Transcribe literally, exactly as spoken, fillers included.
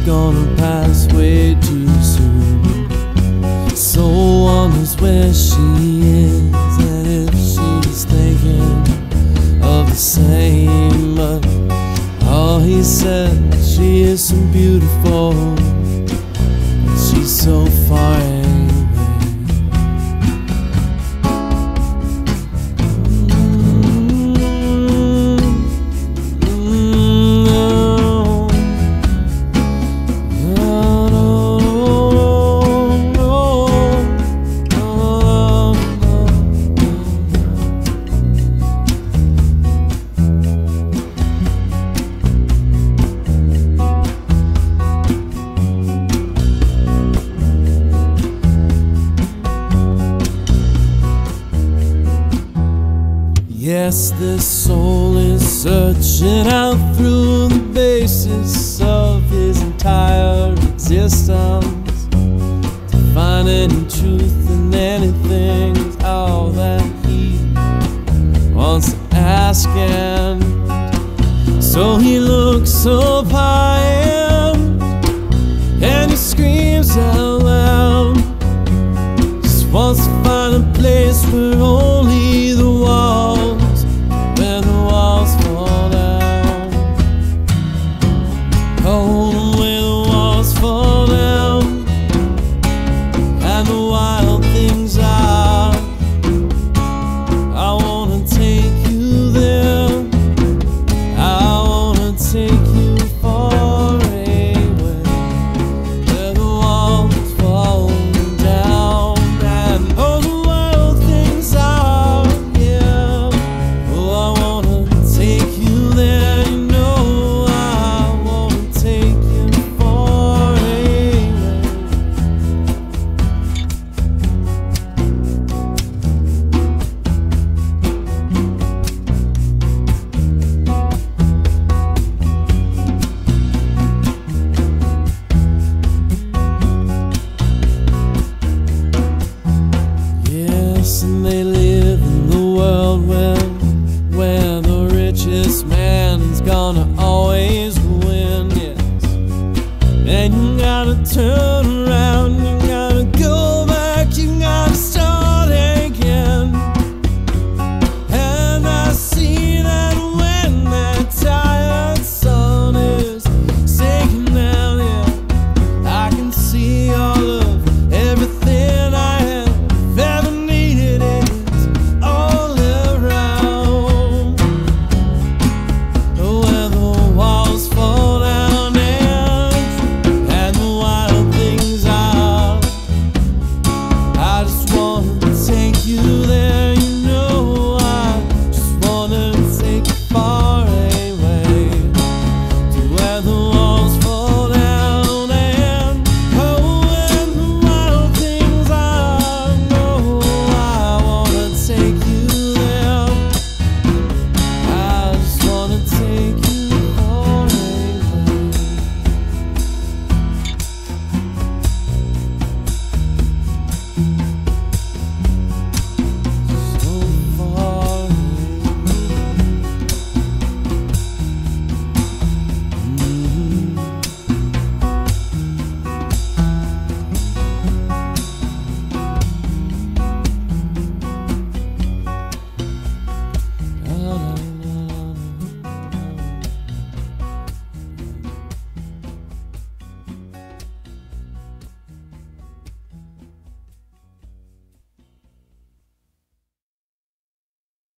gonna pass way too soon. So wonders where she is, and if she's thinking of the same. But all he said, she is so beautiful, and she's so far away. Yes, this soul is searching out through the basis of his entire existence to find any truth in anything is all that he wants to ask. And so he looks up high and, and he screams out loud, just wants to find a place where only the walls, when the walls fall down. Oh, when the walls fall down and the wild things are, I wanna take you there, I wanna take you far away, where the walls fall down and oh, the wild things are, yeah. Oh, I wanna take you there, you know, I wanna take you far away. Yes, and they live in the world where, where the richest man is gonna always win, yes. And you gotta turn around, you